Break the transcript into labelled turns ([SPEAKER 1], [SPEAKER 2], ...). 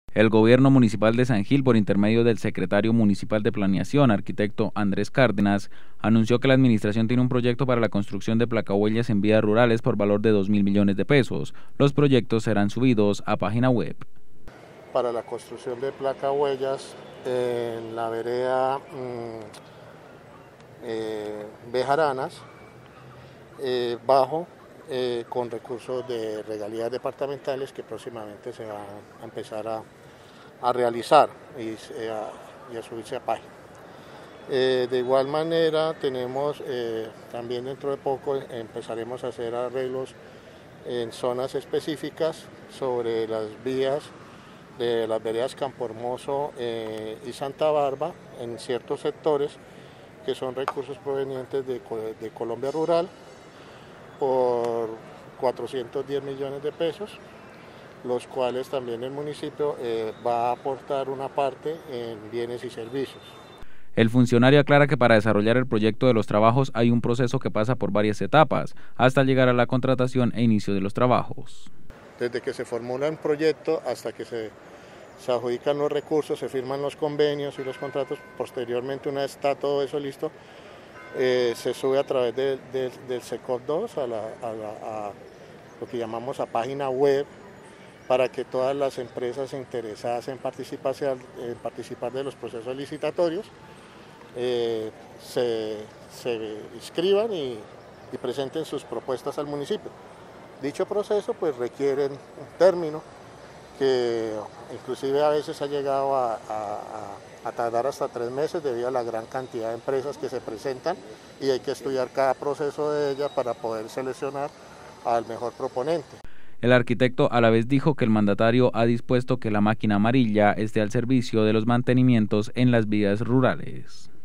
[SPEAKER 1] El gobierno municipal de San Gil, por intermedio del secretario municipal de Planeación, arquitecto Andrés Cárdenas, anunció que la administración tiene un proyecto para la construcción de placahuellas en vías rurales por valor de 2.000 millones de pesos. Los proyectos serán subidos a página web.
[SPEAKER 2] Para la construcción de placahuellas en la vereda Bejaranas, bajo, con recursos de regalías departamentales que próximamente se van a empezar a realizar y a subirse a página. De igual manera tenemos también dentro de poco empezaremos a hacer arreglos en zonas específicas sobre las vías de las veredas Campo Hermoso y Santa Barba en ciertos sectores que son recursos provenientes de Colombia Rural por 410 millones de pesos, los cuales también el municipio va a aportar una parte en bienes y servicios.
[SPEAKER 1] El funcionario aclara que para desarrollar el proyecto de los trabajos hay un proceso que pasa por varias etapas, hasta llegar a la contratación e inicio de los trabajos.
[SPEAKER 2] Desde que se formula un proyecto hasta que se adjudican los recursos, se firman los convenios y los contratos, posteriormente una vez está todo eso listo, se sube a través del SECOP 2 a lo que llamamos a página web, para que todas las empresas interesadas en participar de los procesos licitatorios se inscriban y presenten sus propuestas al municipio. Dicho proceso pues requiere un término que inclusive a veces ha llegado a tardar hasta 3 meses debido a la gran cantidad de empresas que se presentan y hay que estudiar cada proceso de ellas para poder seleccionar al mejor proponente.
[SPEAKER 1] El arquitecto a la vez dijo que el mandatario ha dispuesto que la máquina amarilla esté al servicio de los mantenimientos en las vías rurales.